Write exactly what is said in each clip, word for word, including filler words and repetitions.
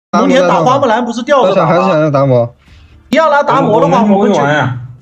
蒙恬打花木兰不是吊着打吗？ 还是想要达摩。 你要拿达摩的话，我们就。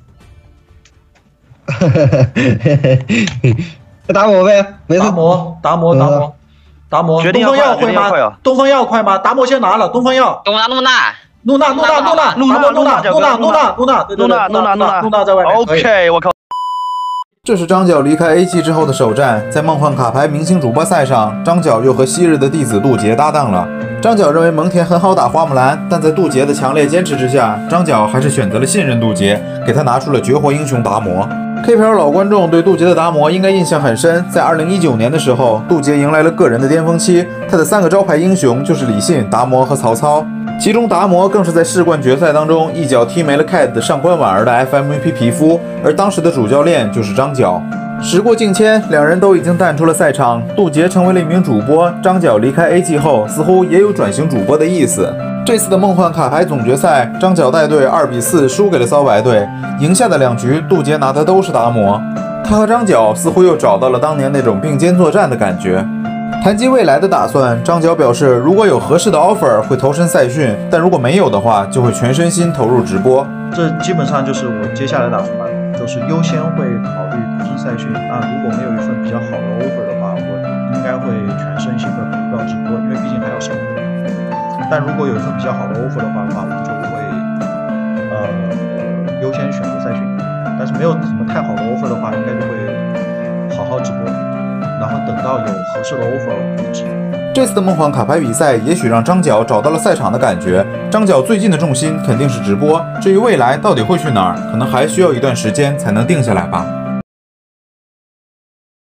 达摩呗，没事。 达摩，达摩，达摩，达摩。东风药会吗？东风药快吗？达摩先拿了，东风药。 东娜，露娜， 露娜，露娜，露娜，露娜，露娜，露娜，露娜，露娜，露娜，露娜，露娜在外面。 OK， 我靠。 这是张角离开 A 级之后的首战，在梦幻卡牌明星主播赛上，张角又和昔日的弟子杜杰搭档了。张角认为蒙恬很好打花木兰，但在杜杰的强烈坚持之下，张角还是选择了信任杜杰，给他拿出了绝活英雄达摩。K P L 老观众对杜杰的达摩应该印象很深，在二零一九年的时候，杜杰迎来了个人的巅峰期，他的三个招牌英雄就是李信、达摩和曹操。 其中达摩更是在世冠决赛当中一脚踢没了 Cat 的上官婉儿的 F M V P 皮肤，而当时的主教练就是张角。时过境迁，两人都已经淡出了赛场。杜杰成为了一名主播，张角离开 A G 后，似乎也有转型主播的意思。这次的梦幻卡牌总决赛，张角带队二比四输给了骚白队，赢下的两局，杜杰拿的都是达摩。他和张角似乎又找到了当年那种并肩作战的感觉。 谈及未来的打算，张角表示，如果有合适的 offer 会投身赛训，但如果没有的话，就会全身心投入直播。 这基本上就是我接下来打算，就是优先会考虑投身赛训。那如果没有一份比较好的 offer 的话，我应该会全身心的投入到直播，因为毕竟还要生活。但如果有一份比较好的 offer 的话的话，我就会呃优先选择赛训。但是没有什么太好的 offer 的话，应该就会好好直播。 然后等到有合适的 offer 为止。 这次的梦幻卡牌比赛，也许让张角找到了赛场的感觉。张角最近的重心肯定是直播，至于未来到底会去哪儿，可能还需要一段时间才能定下来吧。